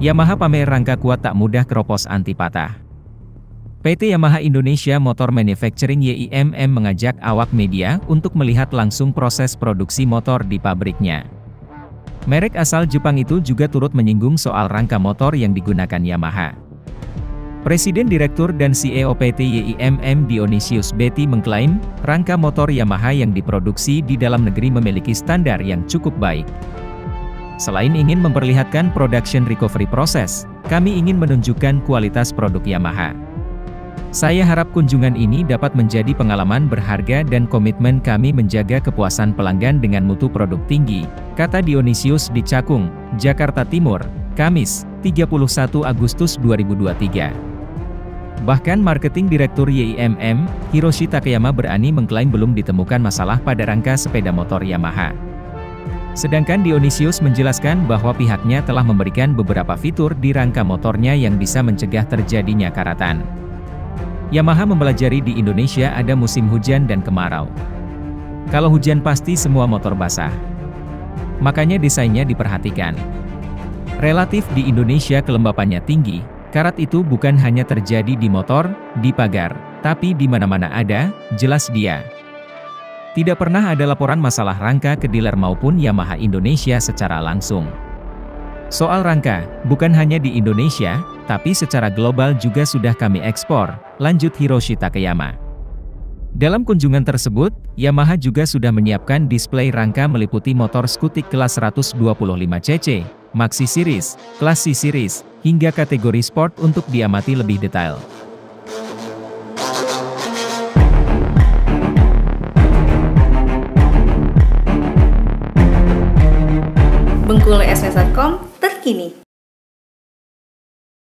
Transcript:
Yamaha pamer rangka kuat tak mudah keropos anti patah. PT Yamaha Indonesia Motor Manufacturing (YIMM) mengajak awak media untuk melihat langsung proses produksi motor di pabriknya. Merek asal Jepang itu juga turut menyinggung soal rangka motor yang digunakan Yamaha. Presiden Direktur dan CEO PT YIMM Dionysius Betty mengklaim, rangka motor Yamaha yang diproduksi di dalam negeri memiliki standar yang cukup baik. Selain ingin memperlihatkan production recovery process, kami ingin menunjukkan kualitas produk Yamaha. Saya harap kunjungan ini dapat menjadi pengalaman berharga dan komitmen kami menjaga kepuasan pelanggan dengan mutu produk tinggi, kata Dionysius di Cakung, Jakarta Timur, Kamis, 31 Agustus 2023. Bahkan Marketing Direktur YIMM, Hiroshi Takeyama berani mengklaim belum ditemukan masalah pada rangka sepeda motor Yamaha. Sedangkan Dionysius menjelaskan bahwa pihaknya telah memberikan beberapa fitur di rangka motornya yang bisa mencegah terjadinya karatan. Yamaha mempelajari di Indonesia ada musim hujan dan kemarau. Kalau hujan pasti semua motor basah. Makanya desainnya diperhatikan. Relatif di Indonesia kelembapannya tinggi, karat itu bukan hanya terjadi di motor, di pagar, tapi di mana-mana ada, jelas dia. Tidak pernah ada laporan masalah rangka ke dealer maupun Yamaha Indonesia secara langsung. Soal rangka, bukan hanya di Indonesia, tapi secara global juga sudah kami ekspor, lanjut Hiroshi Takeyama. Dalam kunjungan tersebut, Yamaha juga sudah menyiapkan display rangka meliputi motor skutik kelas 125cc, Maxi Series, kelas C Series, hingga kategori sport untuk diamati lebih detail. Bengkulu SMS.com terkini.